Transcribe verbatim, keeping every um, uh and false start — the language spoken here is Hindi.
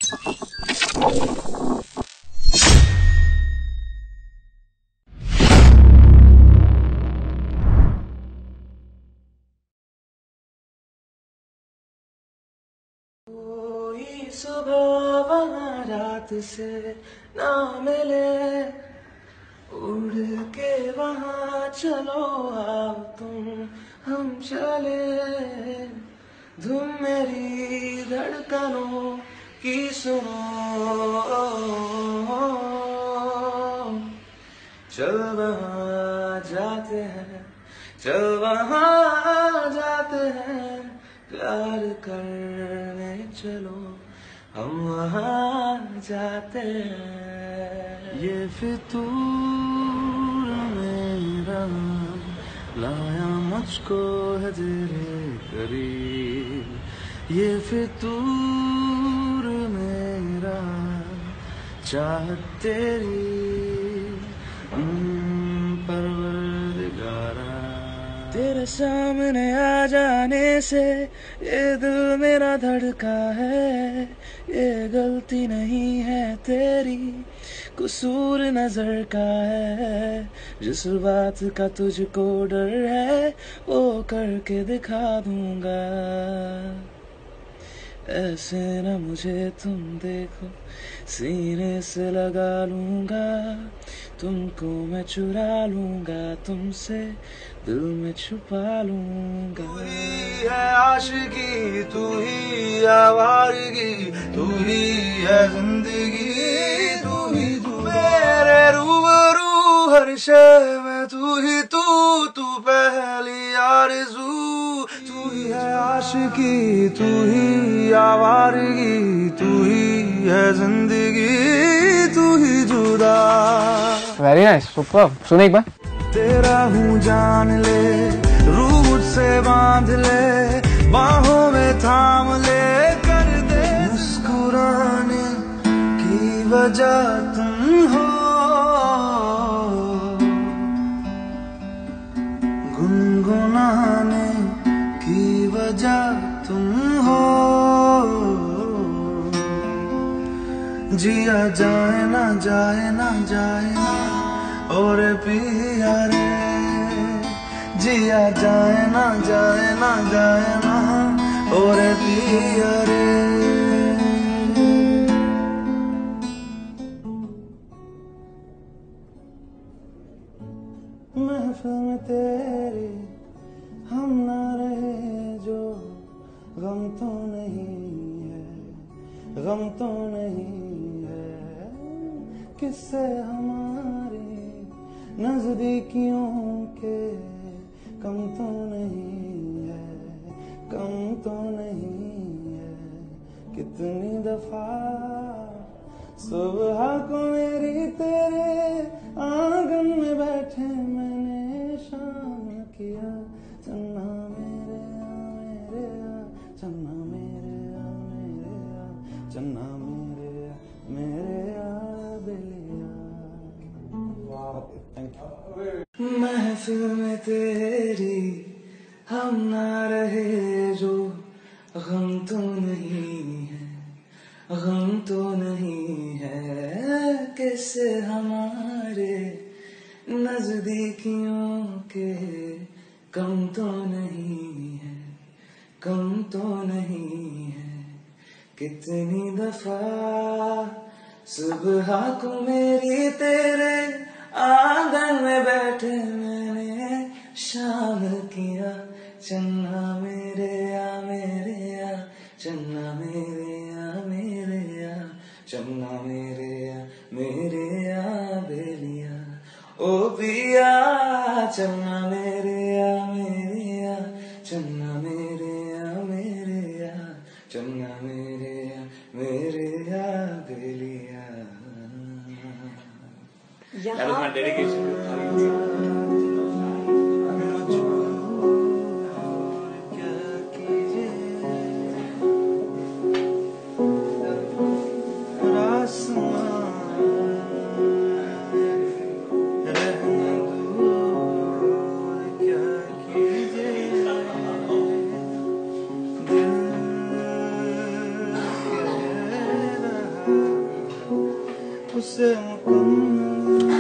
कोई सुबह वहाँ रात से ना मिले, उड़ के वहाँ चलो आओ तुम हम चले, धुन मेरी धड़कनों की सुनो, चल वहाँ जाते हैं, चल वहाँ जाते हैं, प्यार करने चलो हम वहाँ जाते हैं। ये फितूर मेरा लाया मुझको है तेरे करीब, ये फितूर मेरा चाहत तेरी परवरदिगारा। तेरे सामने आ जाने से ये दिल मेरा धड़का है, ये गलती नहीं है तेरी कसूर नजर का है, जिस बात का तुझको डर है वो करके दिखा दूंगा। ऐसे न मुझे तुम देखो, सीने से लगा लूंगा, तुमको मैं चुरा लूंगा, तुमसे दिल में छुपा लूंगा। तू ही है आशिकी, तू ही आवारगी, तू ही है जिंदगी, तू ही तू मेरे रूबरू हर शय में, तू ही तू तू पहली आरज़ू, तू ही है आशिकी, तू ही आवारगी, तू ही है जिंदगी, तू ही जुदा। Very nice, super. सुन एक बार। तेरा हूँ जान ले, रूह मुझसे बांध ले, बाहों में थाम ले, कर दे मुस्कुराने की वजह तुम हो, गुनगुनाने की वजह तुम हो, जिया जाए ना जाए ना जाए ना और पिया रे, जिया जाए ना जाए ना जाए ना और पिया रे। महफिल में तेरे हम ना रहे जो, गम तो नहीं है, गम तो नहीं है, किससे हमारे नजदीकियों के कम तो नहीं है, कम तो नहीं है। कितनी दफा सुबह को मेरी तेरे आंगन में बैठे मैंने शाम किया, चन्ना मेरे आ मेरे आ, चन्ना मेरे आ मेरे आ, चन्ना मेरे आ मेरे आ बेलिया। महफिल में तेरी हम ना रहे जो, गम तो नहीं है, गम तो नहीं है, कैसे हमारे नजदीकियों के कम तो नहीं है, कम तो नहीं है। कितनी दफा सुबह को मेरी तेरे आंगन में बैठे मैंने शाम किया, चन्ना मेरे आ मेरे आ, चन्ना मेरे आ मेरे आ, चन्ना मेरे आ मेरे आ बेलिया। ओ पिया चन्ना मेरे आ मेरे आ, चन्ना मेरे आ मेरे आ, चन्ना मेरे आ मेरे आ बेलिया। That was my dedication to you. उसे मुकम्मल